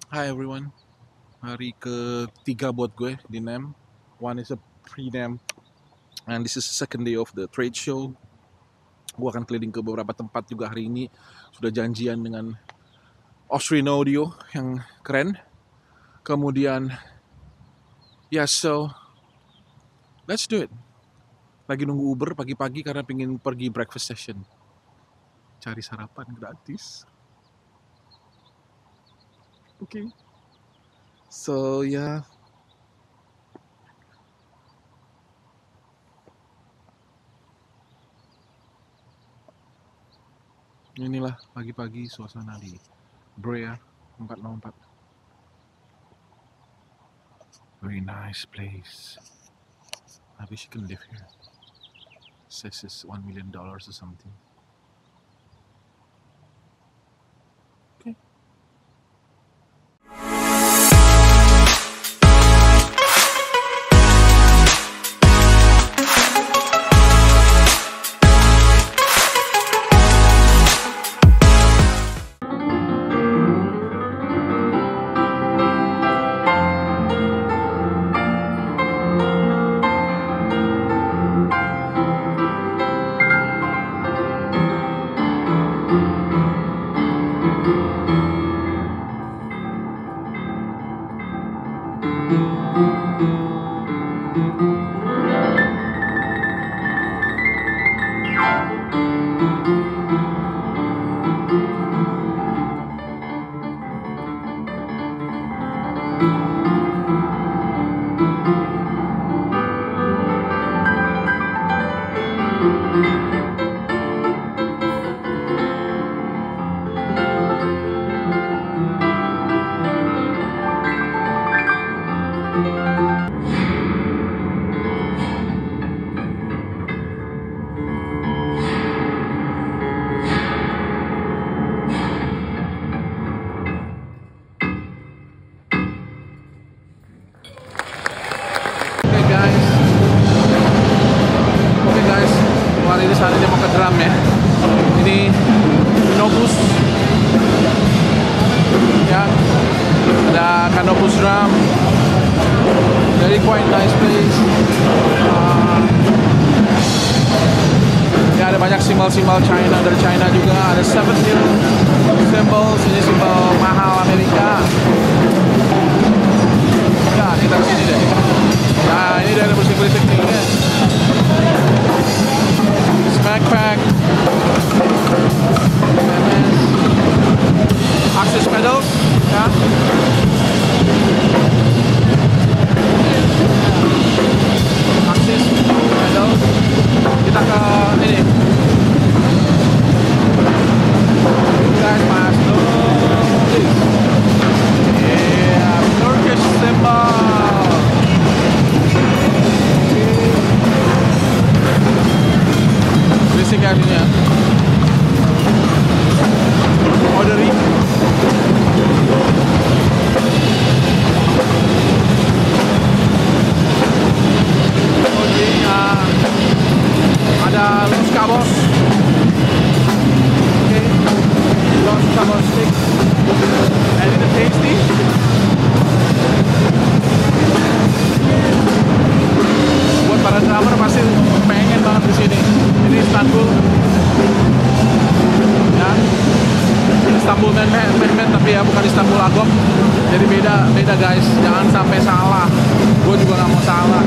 Hi everyone, hari ketiga buat gue di NAM. One is a pre-NAM, and this is the second day of the trade show. Gue akan keliling ke beberapa tempat juga hari ini. Sudah janjian dengan Austrian Audio yang keren. Kemudian, so let's do it. Lagi nunggu Uber pagi-pagi karena pengen pergi breakfast session. Cari sarapan gratis. Oke. So ya. Inilah pagi-pagi suasana di Brea 404. Very nice place. I wish you can live here. Says it's $1 million or something. Okay. Hari ini saatnya mau ke drum ya. Ini Canopus ya, ada Canopus drum, very quite nice place. Ya, ada banyak simbol-simbol China, dari China juga. Ada 7 Hill symbols, ini simbol mahal Amerika. Ya, kita kesini deh. Nah, ini dari musik-musik nih kan. Backpack, Axis pedals, ya. Axis pedals. Kita ke ini. Guys, masuk. Yeah, Turkish symbol. Berisik ya sini ya. Ordering. Ada Los Cabos. Oke. Los Cabos stick. And ini tasty. Buat para drummer pasti pengen banget di sini. Ini Istanbul, ya, Istanbul man, tapi ya bukan Istanbul Agop. Jadi beda guys, jangan sampai salah. Gue juga nggak mau salah.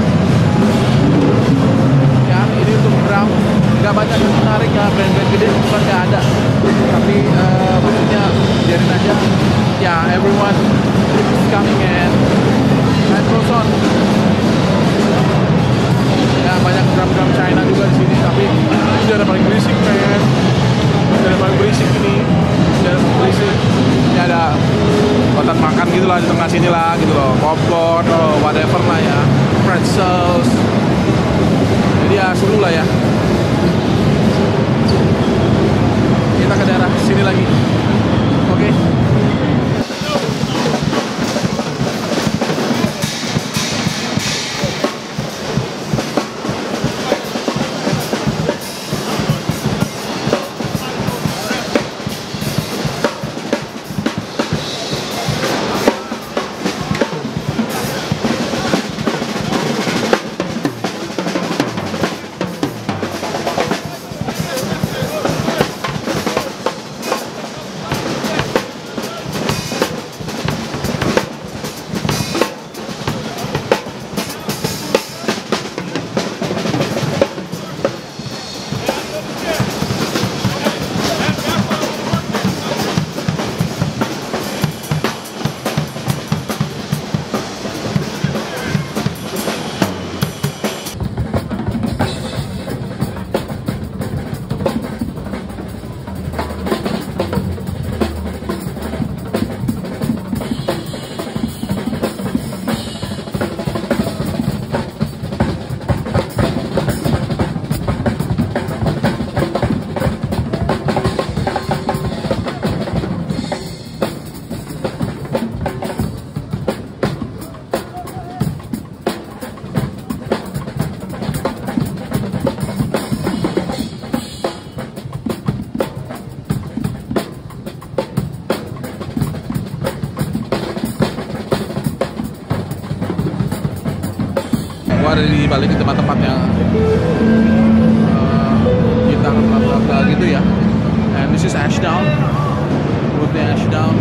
Ya, ini untuk drum, nggak banyak yang menarik ya, brand-brand gede bukan nggak ada. Tapi maksudnya biarin aja. Ya, everyone is coming and goes on. Ya, banyak drum-drum China juga di sini, tapi ini udah paling berisik men. Udah paling berisik ini. Udah berisik. Ini ada tempat makan gitu lah di tengah sini lah gitu loh. Popcorn atau whatever lah ya. Pretzels. Jadi ya seru lah ya. Kita ke daerah sini lagi. Oke. ada di balik di tempat-tempat yang gitar bla gitu ya. And this is Ashdown, boothnya Ashdown.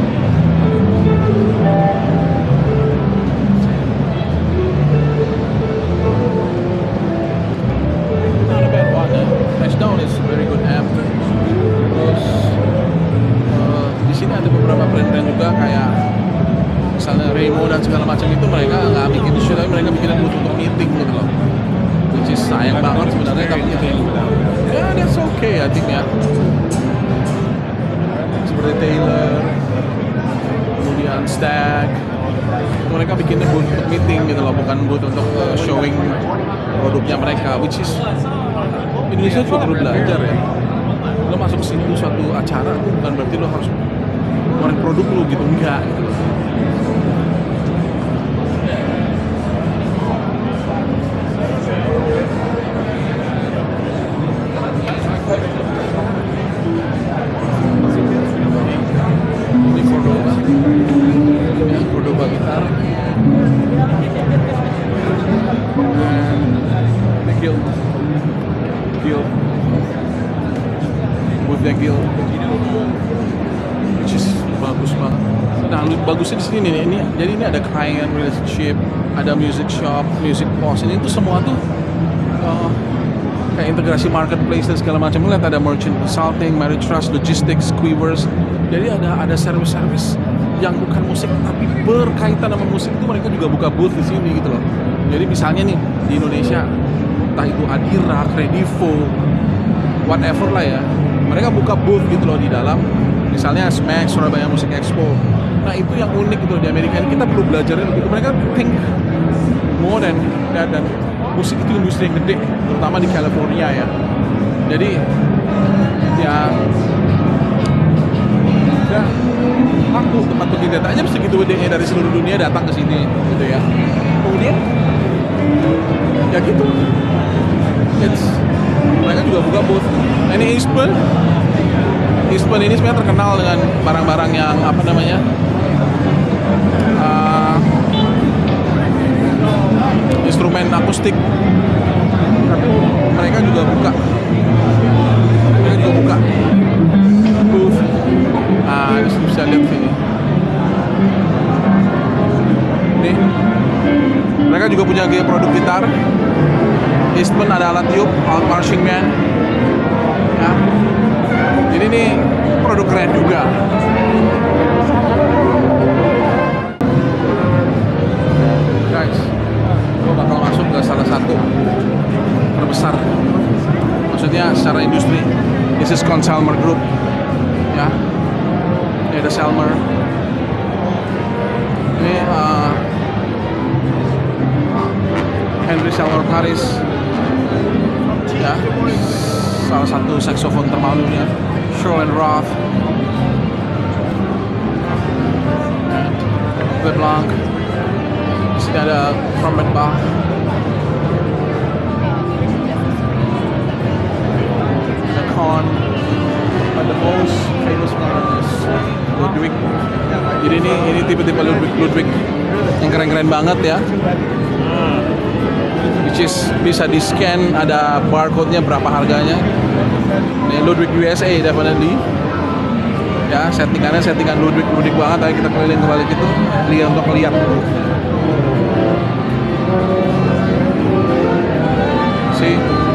Not a bad one. Ashdown is a very good amp. Terus di sini ada beberapa brand-brand juga kayak misalnya Remo dan segala macam itu, mereka nggak bikin show tapi mereka bikin booth untuk meeting gitu loh. Which is sayang banget sebenarnya, tapi ya that's okay I think ya. Seperti Taylor, kemudian Stag, mereka bikinnya booth untuk meeting gitu loh, bukan booth untuk showing produknya mereka. Which is Indonesia juga perlu belajar ya. Lo masuk situ suatu acara tuh bukan berarti lo harus ngeluarin produk lo gitu, enggak gitu loh. Ini Cordoba, ya, Cordoba gitar, and Guild, boothnya Guild, which is bagus banget. Nah, bagusnya di sini nih, jadi ini ada client relationship, ada music shop, music post, ini tuh semua tuh kayak integrasi marketplace dan segala macam. Lihat ada merchant consulting, marriage trust, logistics, quivers. Jadi ada service-service yang bukan musik tapi berkaitan sama musik itu mereka juga buka booth di sini gitu loh. Jadi misalnya nih di Indonesia, entah itu Adira, Kredivo, whatever lah ya, mereka buka booth gitu loh di dalam. Misalnya SMAX, Surabaya Music Expo. Nah itu yang unik gitu loh di Amerika ini, kita perlu belajarin gitu. Mereka think more dan musik itu industri yang gede, terutama di California ya. Jadi ya laku tempat begini, datanya segitu gedenya dari seluruh dunia datang ke sini gitu ya. Kemudian ya gitu, mereka juga buka booth. Nah, ini Eastman ini sebenarnya terkenal dengan barang-barang yang apa namanya instrumen akustik, tapi mereka juga buka booth. Bisa lihat sini. Nih, mereka juga punya produk gitar. Eastman ada alat tiup, alat marching band. Ya. Jadi ini produk keren juga. Guys, gue bakal masuk ke salah satu terbesar, maksudnya secara industri. This is Conn-Selmer Group. Ya, ini ada Selmer. Ini Henry Selmer Paris. Ya, salah satu saksofon termalunya. Shirley Roth, Leblanc. Di sini ada Trumpet Bach. Ada Conn. The most famous one is Ludwig. Jadi ini tipe-tipe Ludwig yang keren-keren banget ya. Which is bisa di scan, ada barcode-nya berapa harganya. Ini Ludwig USA definitely. Ya, settingan Ludwig banget. Ayo kita keliling kembali gitu, lihat untuk melihat. See.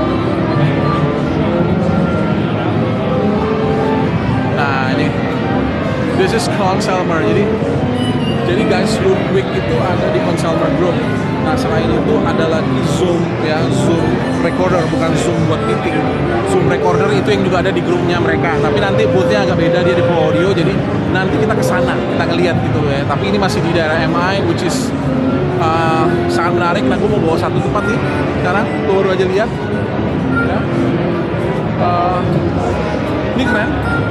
Nah, ini this is Conn-Selmer. Jadi guys, Ludwig itu ada di Conn-Selmer Group. Nah, selain itu ada lagi Zoom ya, Zoom recorder, bukan Zoom buat meeting. Zoom recorder itu yang juga ada di grupnya mereka. Tapi nanti boothnya agak beda, dia di Pro Audio. Jadi nanti kita kesana, kita ngeliat gitu ya. Tapi ini masih di daerah MI, which is sangat menarik. Nah, gue mau bawa satu tempat nih sekarang. Gue baru aja lihat. Ya. Ini keren,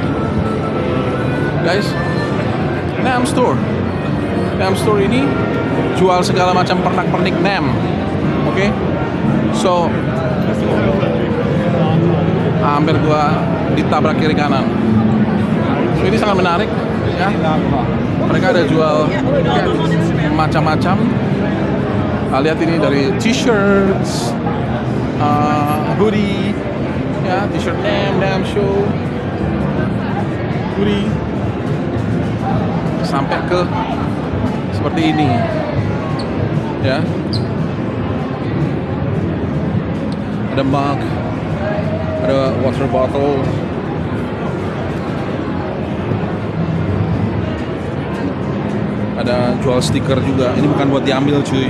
guys. NAMM Store. NAMM Store ini jual segala macam pernak-pernik NAMM. Oke. So hampir gua ditabrak kiri kanan. So ini sangat menarik ya. Mereka ada jual macam-macam Lihat ini dari t-shirts, hoodie, ya t-shirt NAMM show, hoodie, sampai ke seperti ini, ya. Ada mug, ada water bottle, ada jual stiker juga. Ini bukan buat diambil cuy.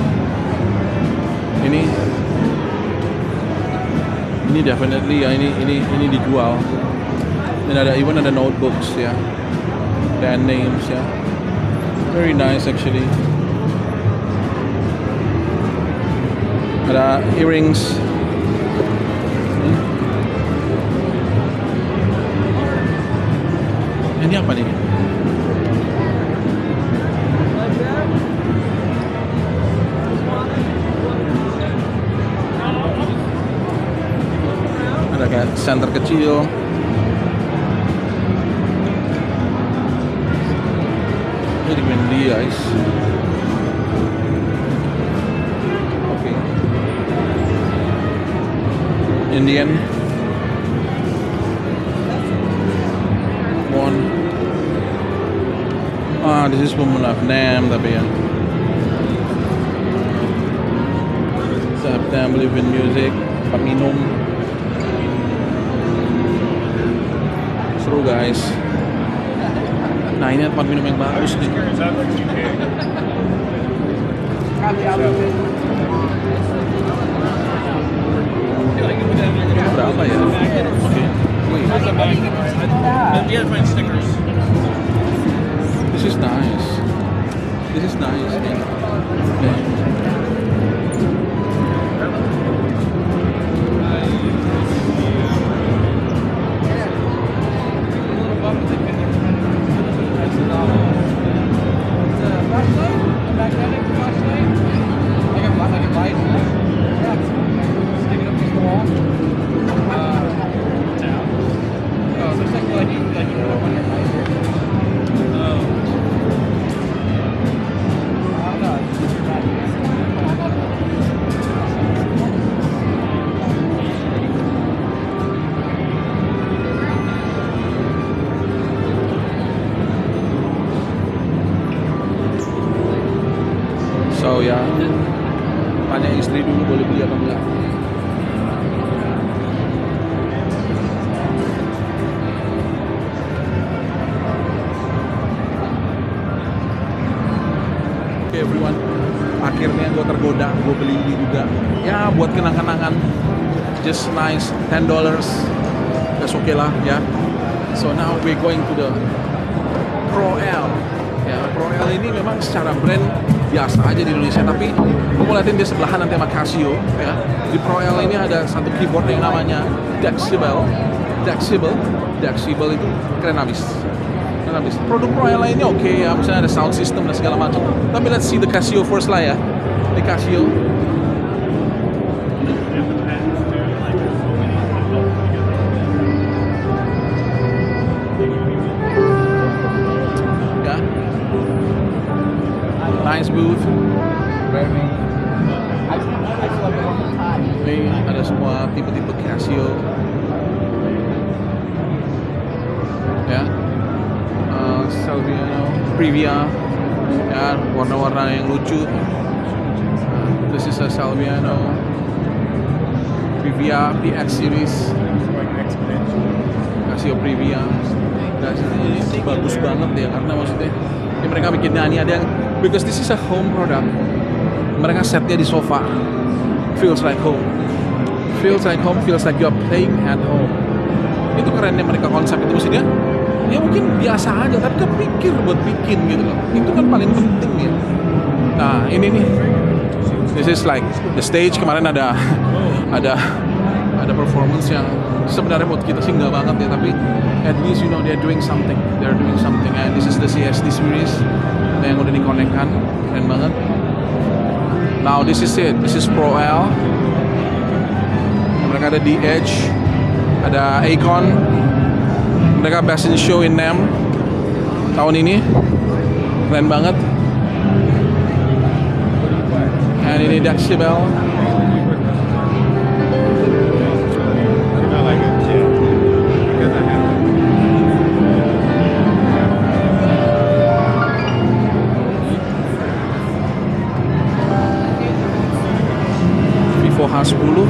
Ini definitely ya, ini dijual. Dan even ada notebooks ya, band names ya, very nice actually. Ada earrings. Ini apa nih? Ada kayak center kecil. Ini di Wendy guys. Oke. Indian. One. This is pemenang NAMM tapi ya. September Live in Music, tempat minum. Seru guys. Nah ini tempat minum yang bagus nih. Berapa ya? Oke. This is nice. This is nice. Yeah. So ya, tanya istri dulu boleh beli apa enggak. Oke everyone, akhirnya gue tergoda, gue beli ini juga. Ya buat kenang-kenangan, just nice, $10, that's okay lah ya. So now we're going to the Pro L. Ya, Pro L ini memang secara brand biasa aja di Indonesia, tapi gue mau liatin dia sebelahan nanti sama Casio ya. Di Pro L ini ada satu keyboard yang namanya Dexibel. Dexibel itu keren abis. Produk Pro L lainnya oke ya, misalnya ada sound system dan segala macam. Tapi let's see the Casio first lah ya. Di Casio. Nice booth. Ini ada semua tipe-tipe Casio. Ya. Salviano, Previa. Ya, warna-warna yang lucu. This is a Salviano Previa PX series. Casio Previa. Ini bagus banget ya, karena maksudnya ini mereka bikin ini ada yang, because this is a home product, mereka setnya di sofa, feels like home, feels like you're playing at home. Itu kerennya mereka konsep itu, maksudnya ya mungkin biasa aja tapi kepikir buat bikin gitu loh, itu kan paling penting ya. Nah ini nih, this is like the stage. Kemarin ada performance yang sebenarnya buat kita sih nggak banget ya, tapi at least you know they're doing something, and this is the CSD series yang udah dikonekkan, keren banget. Now this is it, this is Pro L. Mereka ada di Edge, ada Acon, mereka Best in Show in NAMM tahun ini, keren banget. And ini decibel. Vivo H10.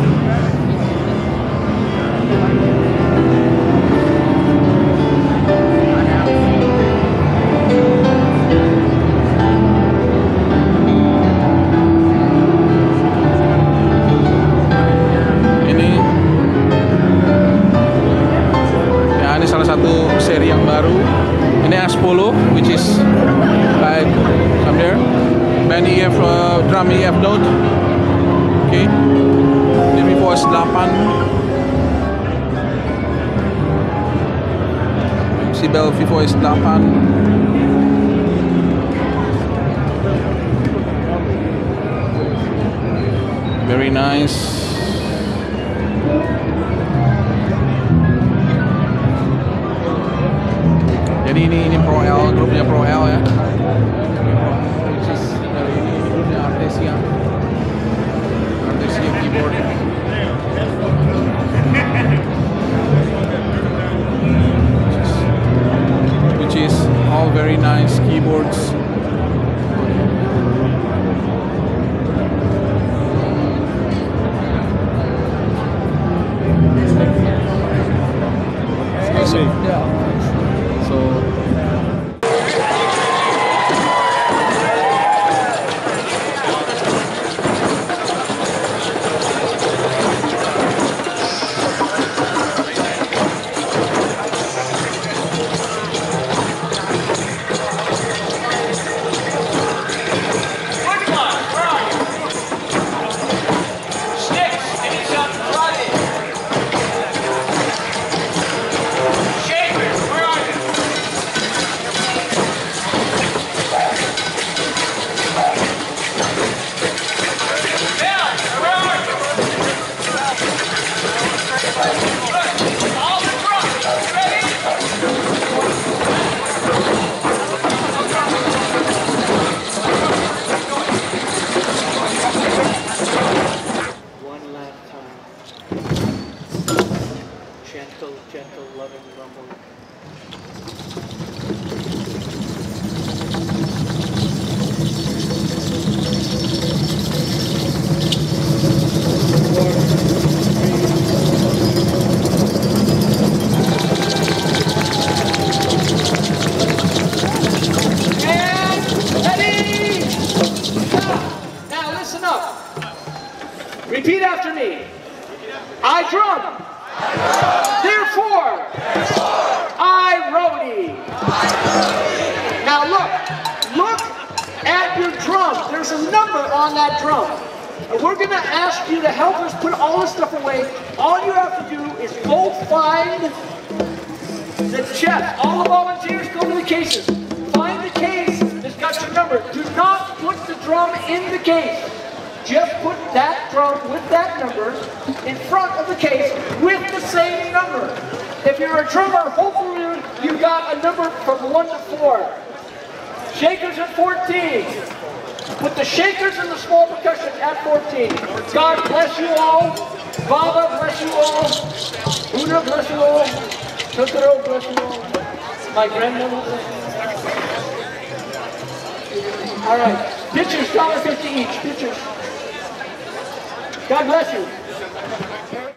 Ini salah satu seri yang baru. Ini S10, which is like up there. Band EF, drum EF note. Okay. Ini Vivo S8. Decibel Vivo S8. Very nice. Jadi ini Pro L, grupnya Pro L ya. Which is dari ini grupnya Artesia. Artesia keyboard. Which is all very nice keyboards. Gentle, loving rumble. Now listen up. Repeat after me. I drum. Therefore, I roadie. Now look at your drum. There's a number on that drum. And we're going to ask you to help us put all this stuff away. All you have to do is go find the chest. All the volunteers go to the cases. Find the case that's got your number. Do not put the drum in the case. Just put that drum with that number in front of the case with the same number. If you're a drummer, hopefully you got a number from 1 to 4. Shakers at 14. Put the shakers and the small percussion at 14. God bless you all. Baba bless you all. Buddha bless you all. Totoro bless you all. My grandmother bless you all. All right. Pitchers, $1.50 each. Pitchers. God bless you.